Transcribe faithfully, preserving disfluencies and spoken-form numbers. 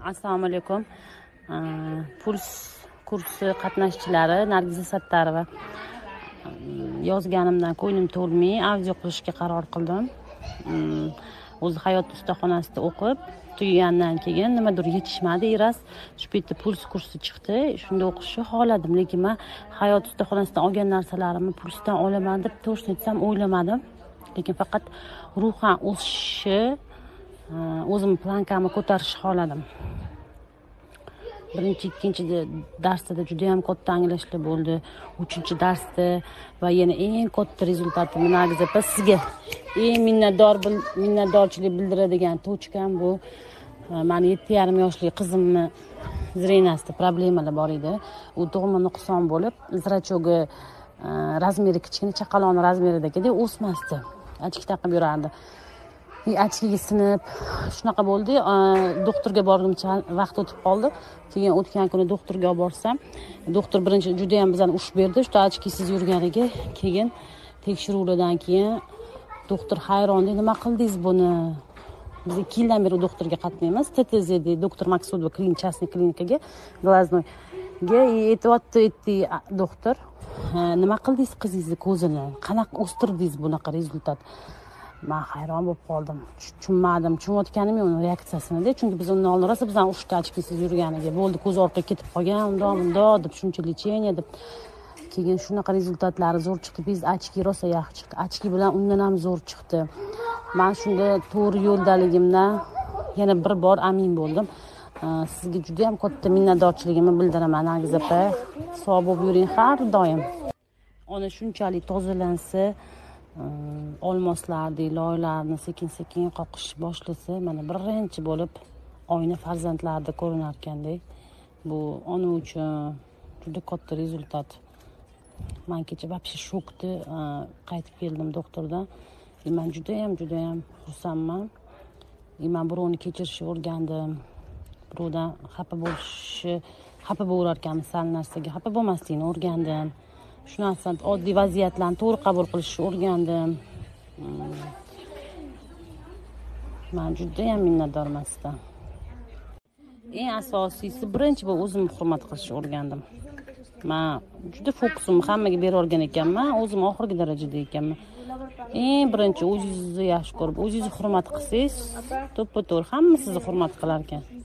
Assalomu alaykum. Puls kursi qatnashchilari Nargiza Sattarova. Yozganimdan ko'nglim to'lmay audio qilishga qaror qildim. O'zi hayot ustaxonasida o'qib, tugagandan keyin nimadir yetishmadi, iras shu yerda puls kursi chiqdi. Shunda o'qishni xohladim, lekin men hayot ustaxonasidan olgan narsalarimni pulsdan olaman deb to'g'risini aytsam o'ylamadim. Lekin faqat ruhan o'sishi, o'zim plankamni ko'tarishni xohladim. Birinchi, ikkinchi darsda juda ham katta anglashlar bo'ldi. Uchinchi darsda va yana eng katta rezultatim Nargiza opa sizga eng minnatdor minnatdorchilik bildiradigan tochkam bu. Meni yetti yarim yoshli qizimni zrenasida problemalar bor edi. U tug'ma nuqson bo'lib, zrachogi razmeri kichkina, chaqaloqning razmeridagi o'smasdi. Achki taqib yurardi. Achkiga sinib shunaqa bo'ldi. Doktorga borguncha vaqt o'tib qoldi. Keyin o'tgan kuni doktorga olib borsam, doktor birinchi juda ham bizani ushib berdi. Shu achkisiz yurganiga, keyin tekshiruvlardan keyin doktor hayron, nima qildingiz buni? Biz ikki yildan beri doktorga qatnaymiz. T T Z da doktor Maksudova klinikasining klinikaga glaznoyga aytibdi, aytdi doktor. Nima qildingiz qizingizni ko'zini? Qanaqa o'stirdingiz bunaqa rezultat? Men hayron bo'lib qoldim. Tushunmadim. Tushunayotganim yo'q uning reaksiyasini-da, chunki biz undan oldin rosa bizdan uchta achkisiz yurganiga bo'ldi, ko'z orqaga ketib qolgan, undoq undoq deb shuncha lecheniya deb. Keyin shunaqa rezultatlari zo'r chiqdi. Biz achki rosa yaxshi chiqdi. Achki bilan undan ham zo'r chiqdi. Men shunda to'g'ri yo'ldaligimdan yana bir bor amin bo'ldim. Sizga juda ham katta minnatdorchiligimni bildiraman, Nargiza opa. Sog' bo'lib yuring har doim. Ona shunchalik tozalansa, olmoslarni, loylarni sekin-sekin qoqish boshlasa, mana birinchi bo'lib oyna farzandlarda ko'rinar ekanda. Bu ona uchun juda katta rezultat. Men kecha вообще shokda qaytib keldim doktordan. Men juda ham juda ham xursandman. Men birovni kechirishni o'rgandim. Birovdan xafa bo'lishni, xafa bo'lar ekanman, sal narsaga xafa bo'lmaslikni o'rgandim. Shu narsani oddiy vaziyatlarni to'g'ri qabul qilishni o'rgandim. Men juda ham minnatdorman sizdan. Eng asosiysi birinchi bo'lib o'zimni hurmat qilishni o'rgandim. Men juda fokusimni hammaga berib o'rgan ekanman, o'zim oxirgi darajada ekanman. Eng birinchi o'zingizni yaxshi ko'rib, o'zingizni hurmat qilsangiz, to'ppa-to'g'ri hamma sizni hurmat qilar ekan.